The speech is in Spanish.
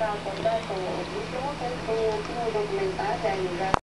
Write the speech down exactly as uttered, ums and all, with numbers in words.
para acordar todo. Tengo que como documentar, realizar.